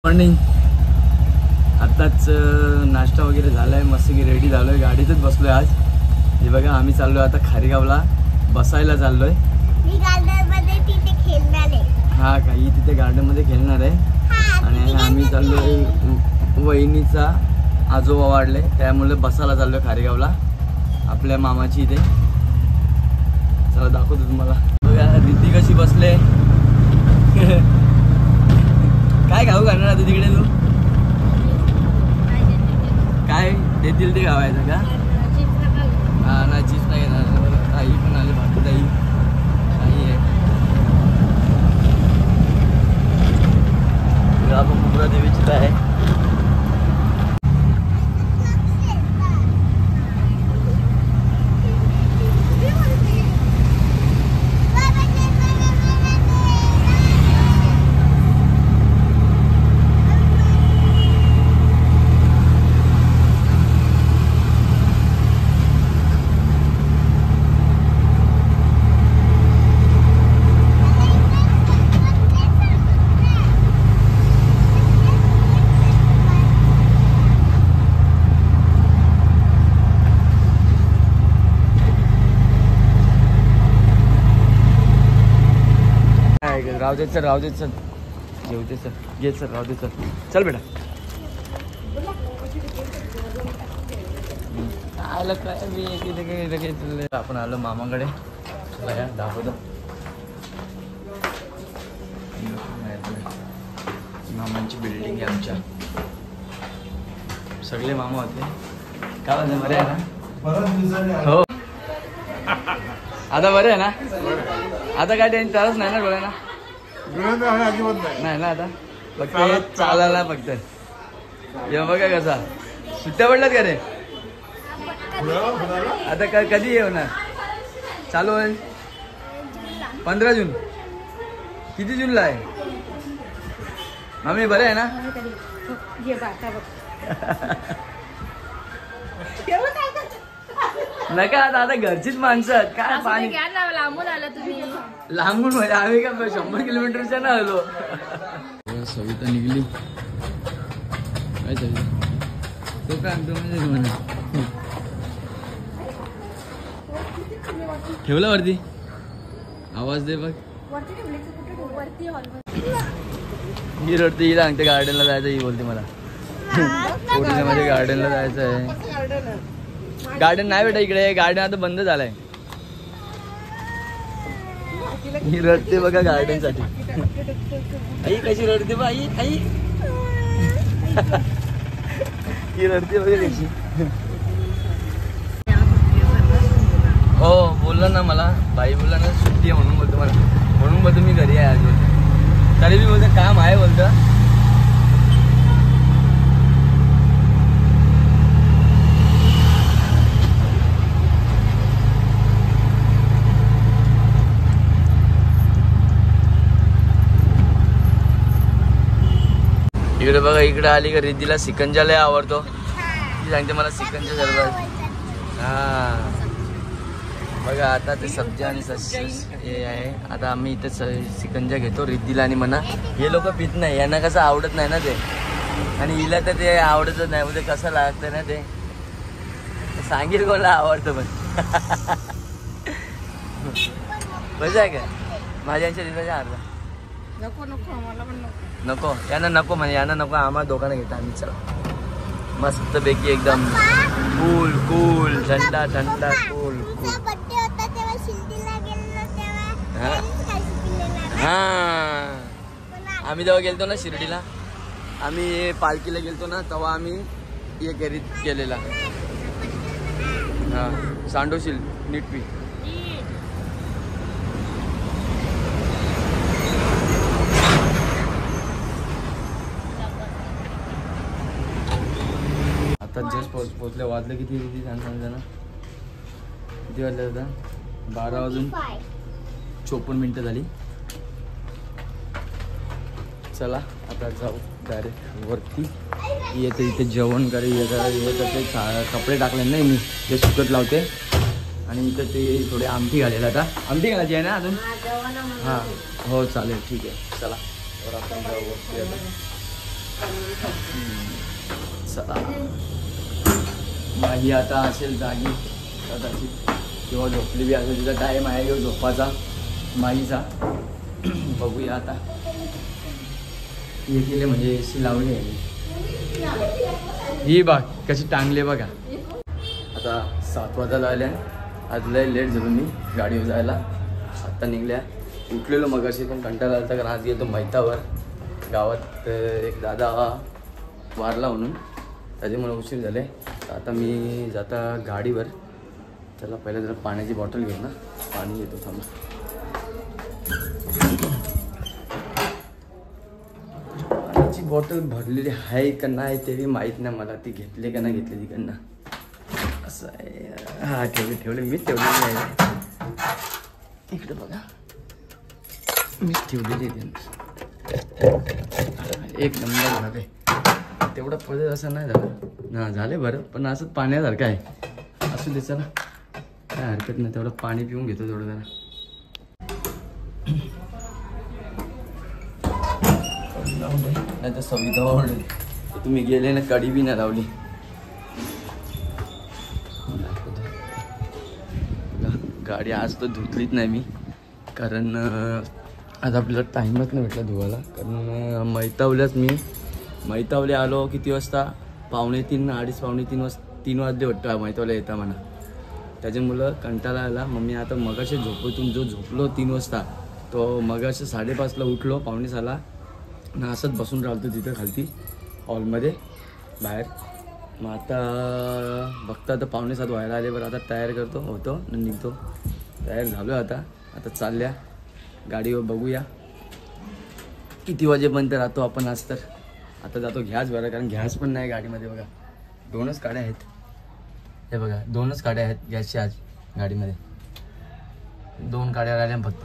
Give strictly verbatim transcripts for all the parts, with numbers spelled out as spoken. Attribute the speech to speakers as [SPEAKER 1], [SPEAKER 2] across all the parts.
[SPEAKER 1] Morning. आत्ताच नाश्ता वगैरे झालाय, मस्त की रेडी झालोय, गाडीतच बसलोय आज. हे बघा आम्ही चाललोय आता खारीगावला बसायला चाललोय.
[SPEAKER 2] मी गार्डन मध्ये तिथे खेळणार आहे.
[SPEAKER 1] हा काही तिथे गार्डन मध्ये खेळणार आहे. आणि आम्ही चाललोय, वहिनीचा आजोबा वाढले त्यामुळे बसायला चाललोय खारीगावला आपल्या मामाची इथे. चला दाखवतो तुम्हाला. बघा रिद्धी कशी बसले. काय खाऊ घालणार आता तिकडे तू? काय देतील ते खावायचं का? हा ना, चीज नाही घेणार. ताई पण आले, भाकरी ताई ताई आहे. आपण मुंब्रा देवीची आहे. राहू दे सर, राहू दे सर, जेवते सर, घे सर, राहू दे सर, चल बेटा. आलं काय मी लगेच आपण आलो मामाकडे. दाखवतो मामांची बिल्डिंग आहे आमच्या. सगळे मामा होते. काय म्हणते, बरे आहे ना? हो आता बरे आहे ना? आता काय टेन्शन चालच नाही ना डोळ्यांना? नाही ना आता फक्त चालायला फक्त. ये बघा कसा सुट्ट्या पडल्यात का रे? आता का कधी येणार चालू होईल? पंधरा जून. किती जूनला आहे? मम्मी बरे आहे ना? नका आता, आता घरचीच माणसं काय पाणी
[SPEAKER 2] लांबून आला तुम्ही.
[SPEAKER 1] लांबून म्हणजे आम्ही का शंभर किलोमीटरच्या ना आलो. सविता निघली काय सविता तो काय आमचं म्हणजे म्हणा ठेवला वरती. आवाज दे बघ. ही रडते, ही सांगते गार्डनला जायचं. ही बोलते मला माझ्या गार्डनला जायचं आहे. गार्डन नाही बेटा इकडे, गार्डन आता बंद झालंय. ही रडते बघा गार्डन साठी. आई कशी रडते बा, आई आई ही रडते बघा कशी. हो बोलला ना मला, बाई बोलला ना सुट्टी आहे म्हणून बोलतो मला, म्हणून बोलतो मी घरी आहे आज बोलतो. तरी मी बोलतो काम आहे बोलतो. इकडे बघा, इकडे आली का रिद्धीला सिकंजा लय आवडतो. ती सांगते मला सिकंजा सरबत. हा बघा आता ते सब्जी आणि हे आहे. आता आम्ही इथे सिकंजा घेतो रिद्धीला. आणि म्हणा हे लोक पित नाही, यांना कसं आवडत नाही ना ते, आणि हिला तर ते आवडतच नाही. उद्या कसं लागतं ना ते, सांगेल कोणाला आवडतं पण. मजा आहे का माझ्यांच्या रिद्धाच्या अर्धा?
[SPEAKER 2] नको नको मला पण नको.
[SPEAKER 1] नको यांना नको म्हणे, यांना नको, आम्हाला दोघांना घेतो आम्ही. चला मस्त पैकी एकदम कूल कूल थंडा थंडा कूल कूल. हा आम्ही जेव्हा गेलतो ना शिर्डीला, आम्ही पालखीला गेलतो ना, तेव्हा आम्ही हे घरीत केलेला. हा सांडोशील नीटपी. आता जस्ट पोच पोचले. वाजले किती किती सांग सांग ना किती वाजले होता? बारा वाजून चोपन्न मिनटं झाली. चला आता जाऊ डायरेक्ट वरती. येते इथे जेवण करे, हे करा, हे करते. कपडे टाकले नाही मी, ते सुकत लावते. आणि इथं ते थोडे आमटी घालेल. आता आमटी घालायची आहे ना अजून? हां हो चालेल ठीक आहे. चला वर आपण जाऊ वरती आता. चला माही आता असेल जागी कदाचित किंवा झोपली बी असेल. तिचा टाईम आहे किंवा झोपाचा माईचा. बघूया आता. हे केले म्हणजे ए सी लावली आहे ही बघ कशी टांगली बघा. आता सात वाजा झाल्या. आज लय लेट झालो मी गाडीवर जायला. आत्ता निघल्या. उठलेलो मग अशी पण कंटाळा आला कारण आज गेलो मैतावर. गावात एक दादा वारला म्हणून त्याच्यामुळे उशीर झाले. आता मी जाता गाडीवर. चला पहिलं जरा पाण्याची बॉटल घेऊ ना. पाणी घेतो थांबा. पाण्याची बॉटल भरलेली आहे का नाही ते माहीत नाही मला. ती घेतली का नाही घेतली तिकडनं असं आहे. हा ठेवले ठेवले मीच ठेवलेली आहे इकडे बघा. मीच ठेवलेली आहे. एक नंबर झाले. तेवढं पडत असं नाही झालं ना. झाले बरं पण असंच पाण्यासारखं आहे. असू दे चला काय हरकत नाही. तेवढं पाणी पिऊन घेतो तेवढं जरा. नाही तर सविता आवडली. तुम्ही गेले ना कडी बी नाही लावली. गाडी आज तर धुतलीच नाही मी कारण आज आपल्याला टाईमच नाही भेटला धुवायला. कारण मैतावल्याच मी मैतावले आलो किती वाजता पावणे तीन अडीच पावणे तीन वाजता तीन वाजले वाटतं मैतावल्या येता म्हणा. त्याच्यामुळं कंटाळा आला. मग मी आता मगाशी झोपेतून जो झोपलो तीन वाजता तो मगाशी साडेपाचला उठलो पावणे सहाला ना. असंच बसून राहतो तिथं खालती हॉलमध्ये बाहेर. मग आता बघता आता पावणे सात व्हायला आले. बरं आता तयार करतो होतो निघतो. तयार झालो आता. आता चालल्या गाडीवर. बघूया किती वाजेपर्यंत राहतो आपण आज. तर आता जातो गॅस बरं कारण गॅस पण नाही गाडीमध्ये. बघा दोनच गाड्या आहेत. हे बघा दोनच गाड्या आहेत गॅसच्या आज गाडीमध्ये. दोन गाड्या राहिल्या फक्त.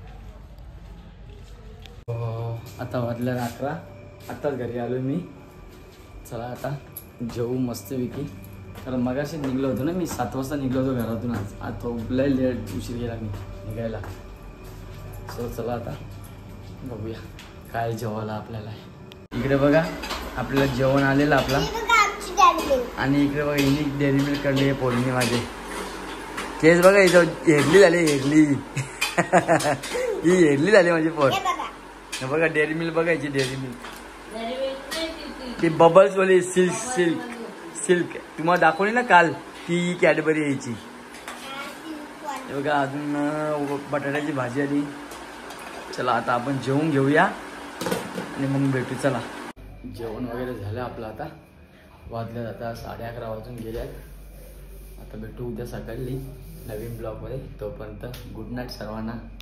[SPEAKER 1] आता वाजल्या अकरा. आत्ताच घरी आलो मी. चला आता जेवू मस्तपैकी. कारण मगाशी निघलो होतो ना मी. सात वाजता निघलो होतो घरातून. आज आज तो लय लेट उशीर गेला मी निघायला. सो चला आता बघूया काय जेवायला आपल्याला. इकडे बघा आपल्याला जेवण आलेलं आपला. आणि इकडे बघा हिने डेअरी मिल्क काढली आहे पोरणी माझे. केस बघा इथं हेडली झाली. हेडली ही हेडली झाली माझी पोर. बघा डेअरी मिल्क बघायची. डेअरी मिल्क ती बबल्स वाली सिल्क सिल्क सिल्क तुम्हाला दाखवली ना काल ती कॅडबरी यायची. बघा अजून बटाट्याची भाजी आली. चला आता आपण जेवून घेऊया आणि मग भेटू. चला जेवण वगैरे झालं आपलं. आता वाजल्या जाता साडे अकरा वाजून गेल्यात. आता भेटू उद्या सकाळी नवीन ब्लॉगमध्ये. तोपर्यंत गुड नाईट सर्वांना.